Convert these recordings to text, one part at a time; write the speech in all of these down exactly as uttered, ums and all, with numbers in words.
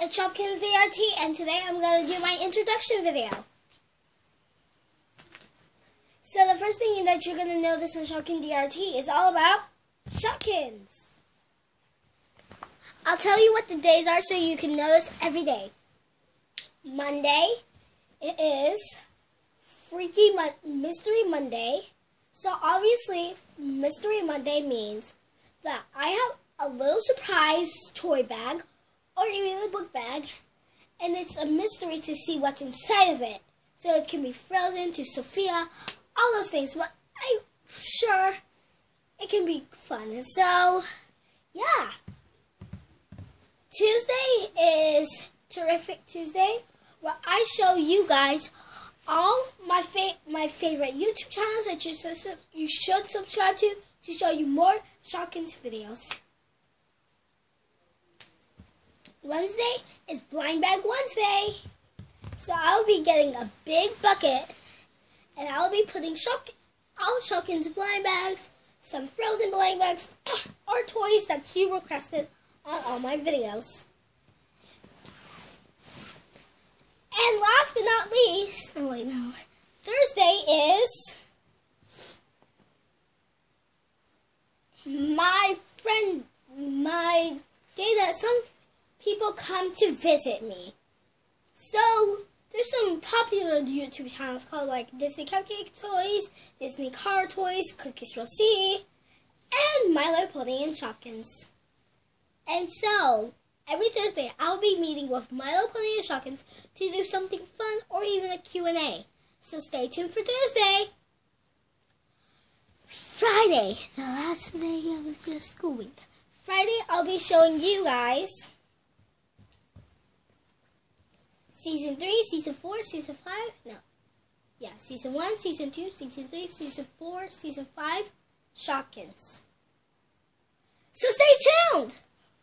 it's Shopkins D R T, and today I'm going to do my introduction video. So the first thing that you're going to notice on Shopkins D R T is all about Shopkins. I'll tell you what the days are so you can notice every day. Monday, it is Freaky Mo- Mystery Monday. So obviously, Mystery Monday means that I have a little surprise toy bag or even a book bag, and it's a mystery to see what's inside of it. So it can be Frozen to Sophia, all those things, but I'm sure it can be fun. So, yeah. Tuesday is Terrific Tuesday, where I show you guys all my fa- my favorite YouTube channels that you, su- you should subscribe to to show you more Shopkins videos. Wednesday is Blind Bag Wednesday. So I'll be getting a big bucket and I'll be putting Shop all Shopkins blind bags, some Frozen blind bags, or toys that you requested on all my videos. And last but not least, oh wait, no, Thursday is my friend, my day that some people come to visit me. So there's some popular YouTube channels called like Disney Cupcake Toys, Disney Car Toys, Cookies Will See, and My Little Pony and Shopkins. And so every Thursday I'll be meeting with My Little Pony and Shopkins to do something fun or even a Q and A. So stay tuned for Thursday. Friday, the last day of the school week. Friday I'll be showing you guys Season three, Season four, Season five, no, yeah, Season one, Season two, Season three, Season four, Season five, Shopkins. So stay tuned!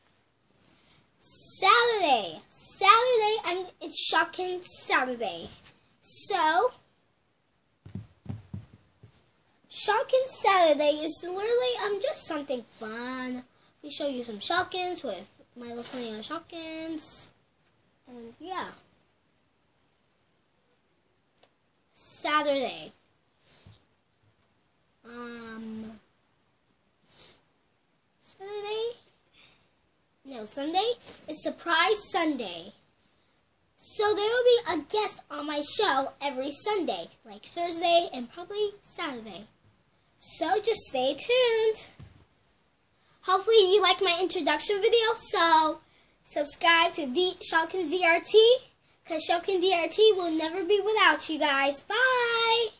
Saturday, Saturday, and it's Shopkins Saturday. So, Shopkins Saturday is literally um, just something fun. We show you some Shopkins with My Little Pony and Shopkins, and yeah. Saturday. Um, Saturday? No, Sunday is Surprise Sunday. So there will be a guest on my show every Sunday, like Thursday and probably Saturday. So just stay tuned. Hopefully you like my introduction video, so subscribe to D- Shopkins D R T. Because Shopkins D R T will never be without you guys. Bye!